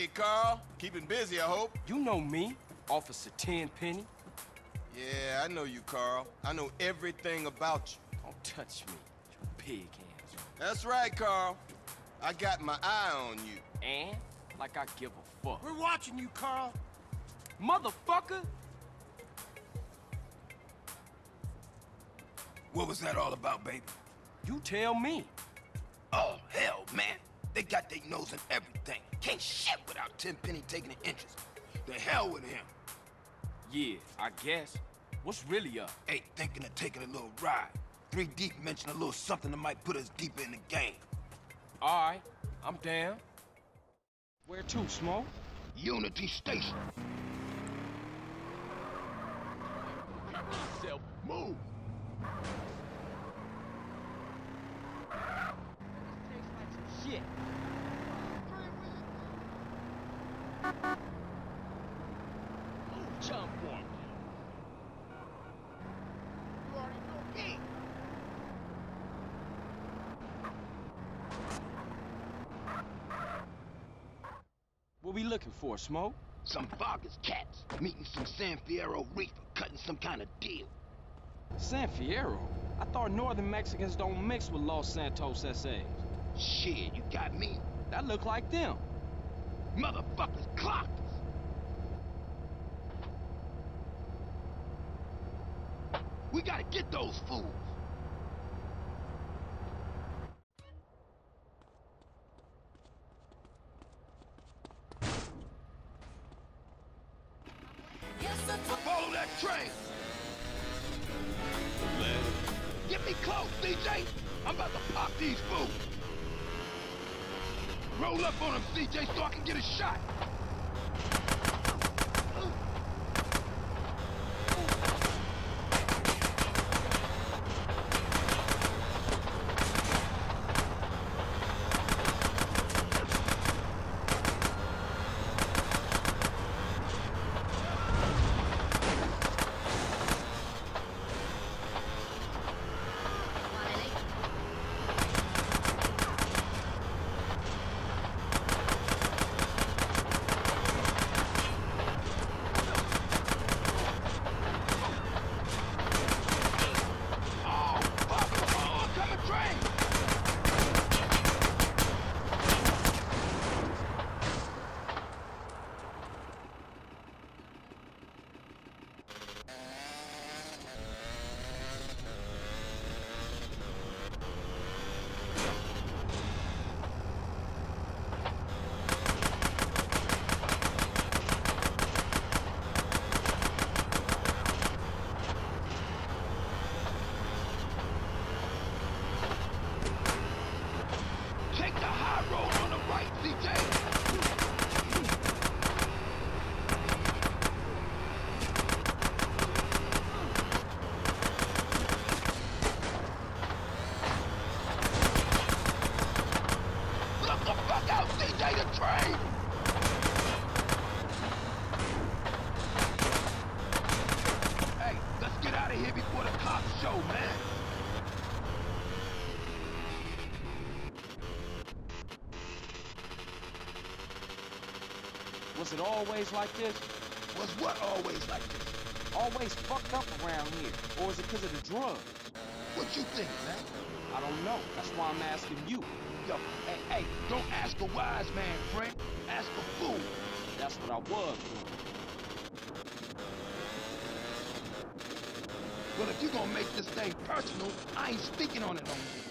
Hey, Carl. Keeping busy, I hope. You know me, Officer Tenpenny. Yeah, I know you, Carl. I know everything about you. Don't touch me, you pig hands. That's right, Carl. I got my eye on you. And like I give a fuck. We're watching you, Carl. Motherfucker! What was that all about, baby? You tell me. Oh, hell, man. They got their nose in everything. Can't shit without Tenpenny taking an interest. The hell with him. Yeah, I guess. What's really up? Hey, thinking of taking a little ride. 3 Deep mentioned a little something that might put us deeper in the game. All right, I'm down. Where to, Smoke? Unity Station. Yourself, move. This tastes like some shit. Move, chum boy. You already know me. What we looking for, Smoke? Some Vargas cats meeting some San Fierro reefer, cutting some kind of deal. San Fierro? I thought northern Mexicans don't mix with Los Santos SAs. Shit, you got me. That look like them. Motherfuckers clocked us. We gotta get those fools. Follow that train. Get me close, CJ. I'm about to pop these fools. Roll up on them, CJ, so I can get a shot. Take the high road on the right, CJ! Look the fuck out, CJ, the train! Hey, let's get out of here before the cops show, man! Was it always like this? Was what always like this? Always fucked up around here? Or is it because of the drugs? What you think, man? I don't know. That's why I'm asking you. Yo, hey, don't ask a wise man, friend. Ask a fool. That's what I was doing. Well, if you gonna make this thing personal, I ain't speaking on it no more.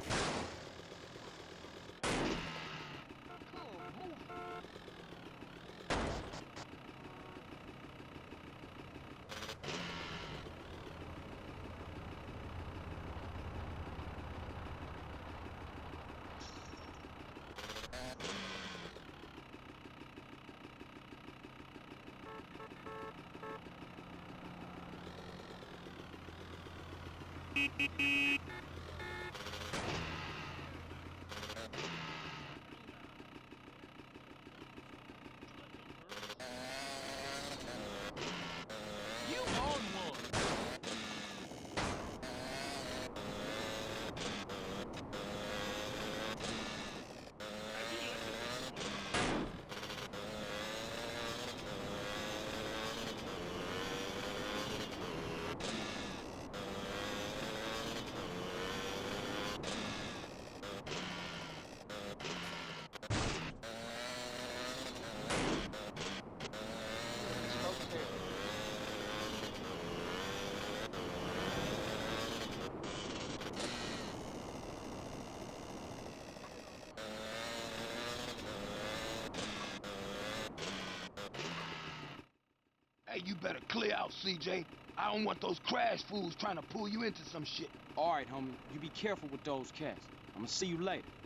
You own one. you better clear out, CJ. I don't want those crash fools trying to pull you into some shit. All right, homie. You be careful with those cats. I'ma see you later.